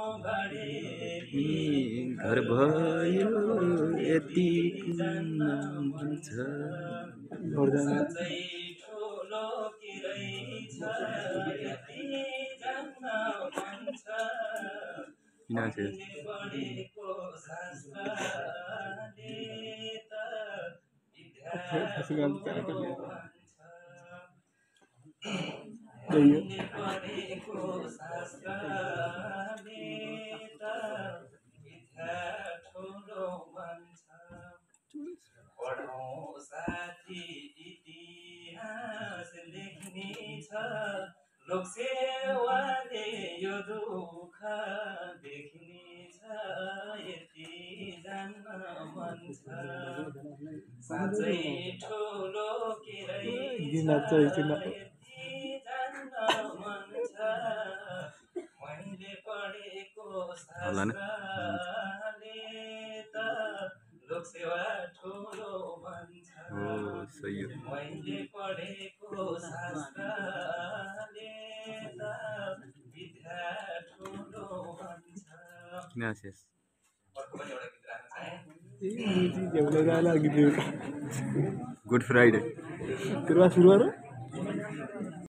घर भयो यति मन छ साथी इतिहास लेख्ने छ लोकसेवाले यो दुःख देख्ने छ यति जान्न मन छ साँच्चै ठुलो के रहेछ यति जान्न मन छ मैले पढेको शास्त्रले त लोकसेवा ठुलो भन्छ मैले पढेको शास्त्रले त विद्या ठुलो भन्छ अर्को पनि एउटा गीत राख्न चाहे गुड फ्राइडे